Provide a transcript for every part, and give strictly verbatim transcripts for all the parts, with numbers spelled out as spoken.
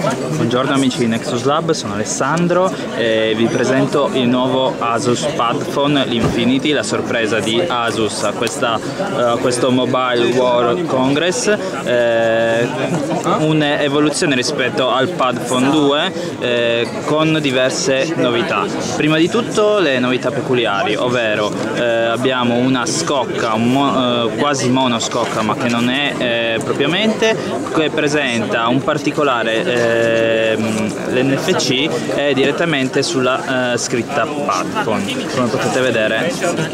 Buongiorno amici di Nexus Lab, sono Alessandro e vi presento il nuovo Asus Padfone, l'Infinity, la sorpresa di Asus a questa, uh, questo Mobile World Congress, eh, un'evoluzione rispetto al Padfone due eh, con diverse novità. Prima di tutto le novità peculiari, ovvero eh, abbiamo una scocca, un mo eh, quasi monoscocca ma che non è eh, propriamente, che presenta un particolare, eh, l'N F C è direttamente sulla eh, scritta Padfone, come potete vedere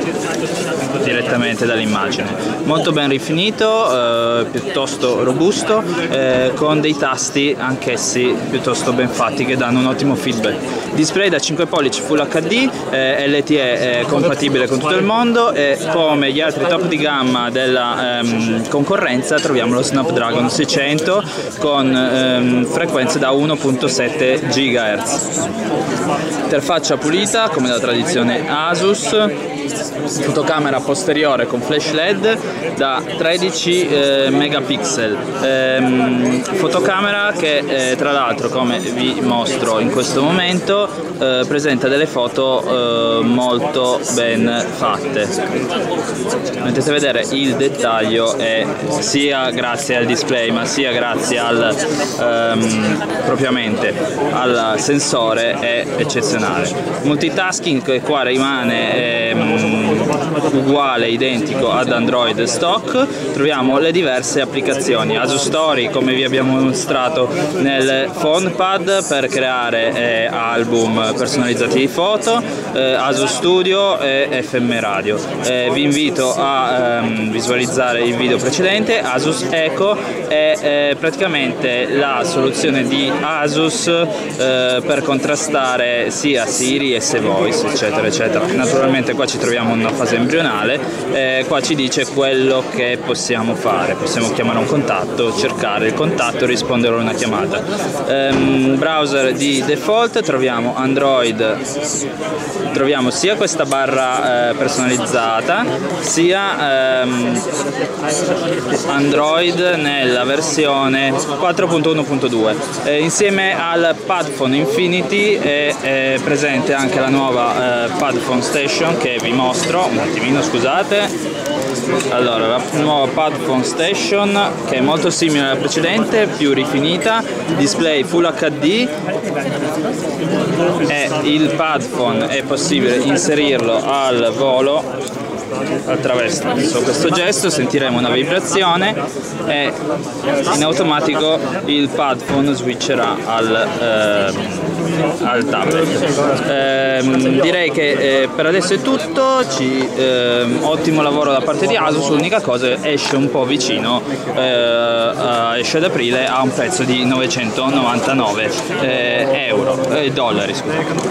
direttamente dall'immagine. Molto ben rifinito, eh, piuttosto robusto, eh, con dei tasti anch'essi piuttosto ben fatti che danno un ottimo feedback. Display da cinque pollici Full H D, eh, L T E è compatibile con tutto il mondo e come gli altri top di gamma della ehm, concorrenza troviamo lo Snapdragon seicento con ehm, frequenze da uno virgola sette gigahertz. Interfaccia pulita come da tradizione Asus. Fotocamera posteriore con flash L E D da tredici eh, megapixel, ehm, fotocamera che eh, tra l'altro, come vi mostro in questo momento, eh, presenta delle foto eh, molto ben fatte. Potete vedere il dettaglio è sia grazie al display ma sia grazie al ehm, propriamente al sensore è eccezionale. Multitasking che qua rimane ehm, uguale, identico ad Android stock. Troviamo le diverse applicazioni, Asus Story come vi abbiamo mostrato nel PhonePad per creare eh, album personalizzati di foto, eh, Asus Studio e F M Radio. Eh, vi invito a ehm, visualizzare il video precedente. Asus Echo è eh, praticamente la soluzione di Asus eh, per contrastare sia Siri e S Voice eccetera eccetera. Naturalmente qua ci troviamo una fase embrionale, eh, qua ci dice quello che possiamo fare, possiamo chiamare un contatto, cercare il contatto e rispondere a una chiamata. Ehm, browser di default troviamo Android, troviamo sia questa barra eh, personalizzata sia ehm, Android nella versione quattro punto uno punto due. Eh, insieme al Padfone Infinity è, è presente anche la nuova eh, Padfone Station che vi mostro un attimino, scusate. Allora, la nuova Padfone Station che è molto simile alla precedente, più rifinita, display Full H D e il Padfone è possibile inserirlo al volo attraverso questo gesto, sentiremo una vibrazione e in automatico il Padfone switcherà al, eh, al tablet. Eh, direi che eh, per adesso è tutto, Ci, eh, ottimo lavoro da parte di Asus. L'unica cosa esce un po' vicino, eh, esce ad aprile a un prezzo di novecentonovantanove eh, euro, eh, dollari scusate.